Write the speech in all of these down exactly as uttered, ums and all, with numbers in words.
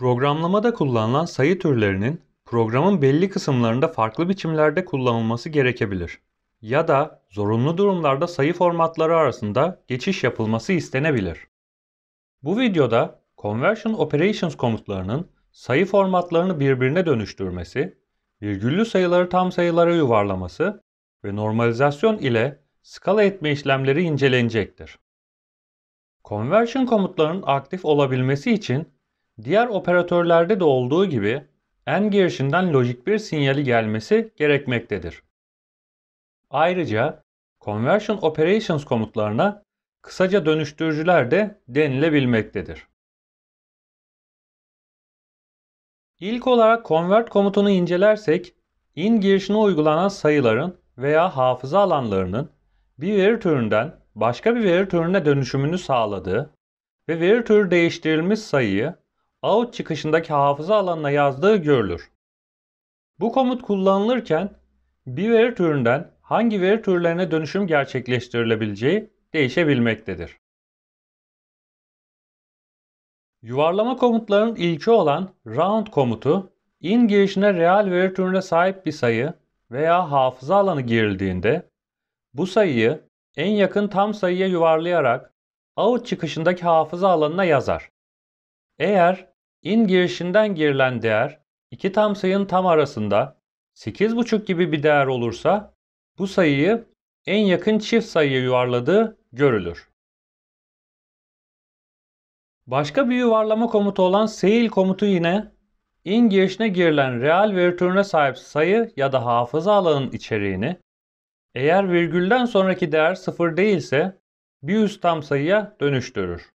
Programlamada kullanılan sayı türlerinin programın belli kısımlarında farklı biçimlerde kullanılması gerekebilir. Ya da zorunlu durumlarda sayı formatları arasında geçiş yapılması istenebilir. Bu videoda Conversion Operations komutlarının sayı formatlarını birbirine dönüştürmesi, virgüllü sayıları tam sayılara yuvarlaması ve normalizasyon ile skala etme işlemleri incelenecektir. Conversion komutlarının aktif olabilmesi için diğer operatörlerde de olduğu gibi AND girişinden lojik bir sinyali gelmesi gerekmektedir. Ayrıca Conversion Operations komutlarına kısaca dönüştürücüler de denilebilmektedir. İlk olarak convert komutunu incelersek, in girişine uygulanan sayıların veya hafıza alanlarının bir veri türünden başka bir veri türüne dönüşümünü sağladığı ve veri türü değiştirilmiş sayıyı out çıkışındaki hafıza alanına yazdığı görülür. Bu komut kullanılırken bir veri türünden hangi veri türlerine dönüşüm gerçekleştirilebileceği değişebilmektedir. Yuvarlama komutlarının ilki olan round komutu, in girişine reel veri türüne sahip bir sayı veya hafıza alanı girildiğinde bu sayıyı en yakın tam sayıya yuvarlayarak out çıkışındaki hafıza alanına yazar. Eğer in girişinden girilen değer iki tam sayının tam arasında sekiz buçuk gibi bir değer olursa bu sayıyı en yakın çift sayıya yuvarladığı görülür. Başka bir yuvarlama komutu olan ceil komutu yine in girişine girilen reel veri türüne sahip sayı ya da hafıza alanının içeriğini eğer virgülden sonraki değer sıfır değilse bir üst tam sayıya dönüştürür.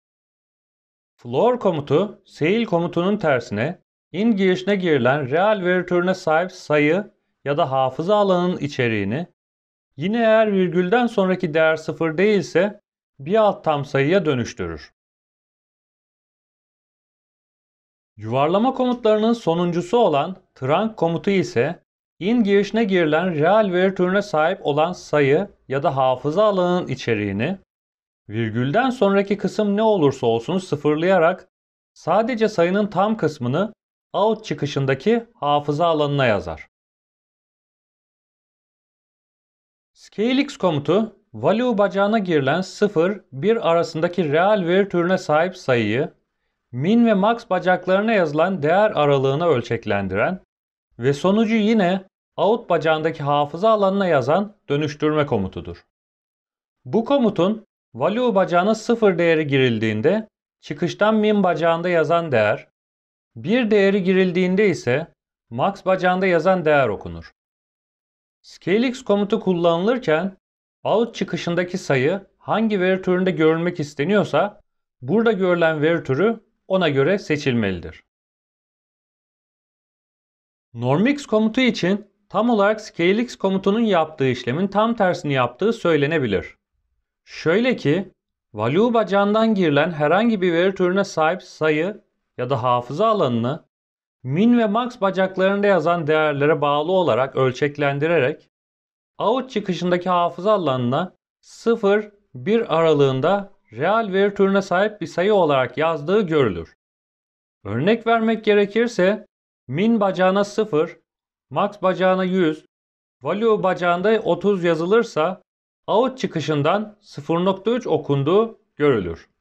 Floor komutu ceil komutunun tersine in girişine girilen reel veri türüne sahip sayı ya da hafıza alanının içeriğini yine eğer virgülden sonraki değer sıfır değilse bir alt tam sayıya dönüştürür. Yuvarlama komutlarının sonuncusu olan trunc komutu ise in girişine girilen reel veri türüne sahip olan sayı ya da hafıza alanının içeriğini virgülden sonraki kısım ne olursa olsun sıfırlayarak sadece sayının tam kısmını out çıkışındaki hafıza alanına yazar. Scalex komutu value bacağına girilen sıfır bir arasındaki reel veri türüne sahip sayıyı min ve max bacaklarına yazılan değer aralığına ölçeklendiren ve sonucu yine out bacağındaki hafıza alanına yazan dönüştürme komutudur. Bu komutun value bacağına sıfır değeri girildiğinde çıkıştan min bacağında yazan değer, bir değeri girildiğinde ise max bacağında yazan değer okunur. Scalex komutu kullanılırken out çıkışındaki sayı hangi veri türünde görülmek isteniyorsa burada görülen veri türü ona göre seçilmelidir. Normix komutu için tam olarak Scalex komutunun yaptığı işlemin tam tersini yaptığı söylenebilir. Şöyle ki, value bacağından girilen herhangi bir veri türüne sahip sayı ya da hafıza alanını min ve max bacaklarında yazan değerlere bağlı olarak ölçeklendirerek out çıkışındaki hafıza alanına sıfır bir aralığında reel veri türüne sahip bir sayı olarak yazdığı görülür. Örnek vermek gerekirse min bacağına sıfır, max bacağına yüz, value bacağında otuz yazılırsa out çıkışından sıfır nokta üç okunduğu görülür.